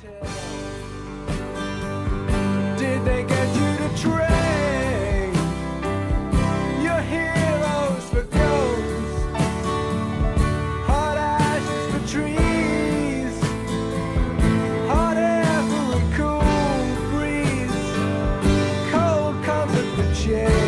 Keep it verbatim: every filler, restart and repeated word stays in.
Did they get you to train your heroes for ghosts? Hot ashes for trees, hot air for a cool breeze, cold comfort for change.